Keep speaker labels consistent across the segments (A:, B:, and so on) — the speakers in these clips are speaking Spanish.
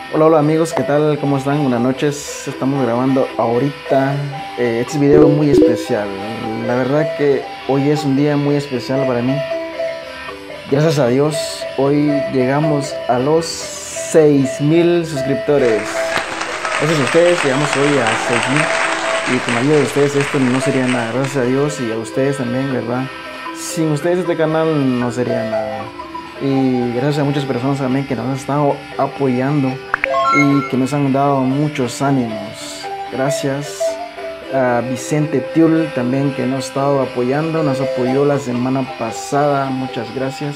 A: Hola, hola amigos, ¿qué tal? ¿Cómo están? Buenas noches. Estamos grabando ahorita. Este video muy especial. La verdad que hoy es un día muy especial para mí. Gracias a Dios, hoy llegamos a los 6.000 suscriptores. Gracias a ustedes, llegamos hoy a 6.000. Y con la ayuda de ustedes esto no sería nada. Gracias a Dios y a ustedes también, ¿verdad? Sin ustedes este canal no sería nada. Y gracias a muchas personas también que nos han estado apoyando y que nos han dado muchos ánimos. Gracias a Vicente Tiul también, que nos ha estado apoyando, nos apoyó la semana pasada, muchas gracias.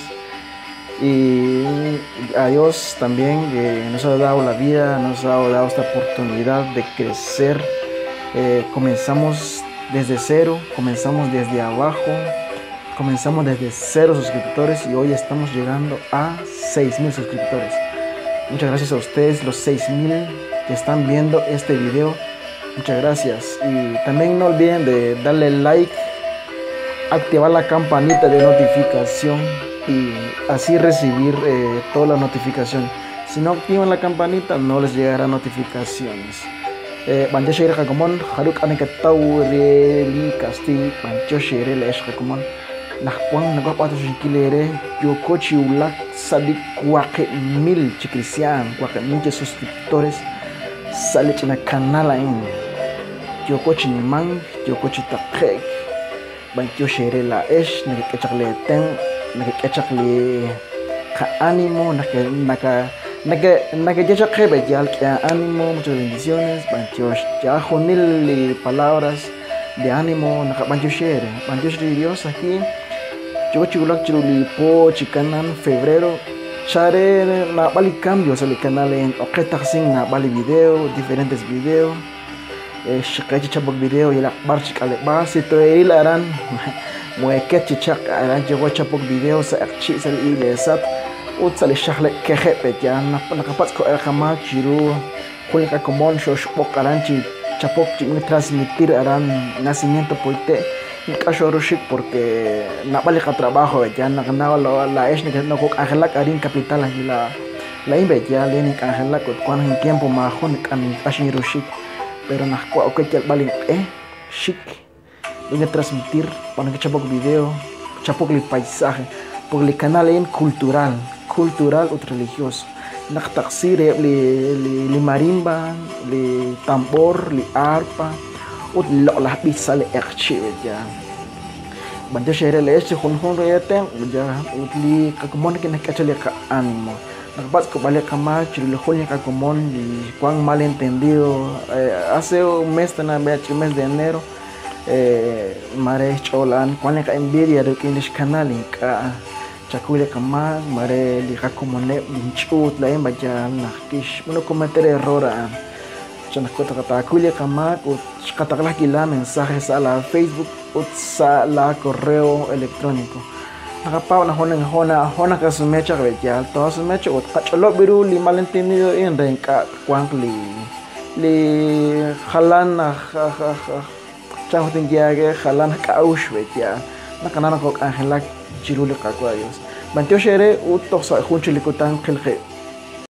A: Y a Dios también, que nos ha dado la vida, nos ha dado esta oportunidad de crecer. Comenzamos desde cero, comenzamos desde abajo, comenzamos desde 0 suscriptores y hoy estamos llegando a 6.000 suscriptores. Muchas gracias a ustedes, los 6.000 que están viendo este video. Muchas gracias. Y también no olviden de darle like, activar la campanita de notificación y así recibir todas las notificaciones. Si no activan la campanita, no les llegará notificaciones. Banjo share kakomon, haruk anekatau reli casting, banjo share lesh kakomon. Nakwang nagpapato shinkilere yoko chiulak sadik kwake mil chikrisian kwake mil suscriptores salit na kanala in yoko chinimang yoko chitapek bancho shere la esh nakikechakle ten nakikechakle ka ánimo nakikechakle bejal ka ánimo. Muchas bendiciones bancho ya jonil palabras de ánimo nakabancho shere Dios aquí. Yo chigulak chiruli po chikanan febrero chare na bali cambios al canal en oketaxin na bali video diferentes videos shikachi chabok video y la barchik ale basi to ilaran mueket chichak aran yo chabok video sa archi sal ile sat ut sal shahle kehepe ya na kapas ko el khama chiru kulika komon shosh pokaranchi chapok ching transmitir aran nacimiento poite caso rushik porque na balik ka trabajo ya na la es ni no ko angelak arin capital la imbe ya le ni angelak ko kwan en tiempo ma khon kan ashin rushik pero na ko ok ya balik chic voy a transmitir para que chapok video chapok el paisaje porque el canal es cultural o religioso na taxir li marimba li tambor li arpa ut lo la bisa le archive ya banjo share le este hun rete ya utli kakumon que nakachale ka ánimo nakpas ko bale kama chile jonya kakumon y cuán malentendido hace un mes tan mes de enero mare cholan cuán ka envidia de que en canal ka chakule kama mare li kakumone minchut la emba ya nakish uno cometer error Chana kota kata kulia kama kata kalah gila mensajes a la Facebook o sa la correo electrónico. Nakapao na hona ka sumecha ya todo sumecha o kacholo biru li malentendido en renka kwang li halan chaho tingiage halan ka aushwe ya nakanana ko angela chirule ka kwa Dios. Bantio shere u toksa hunchi likutan khilkhe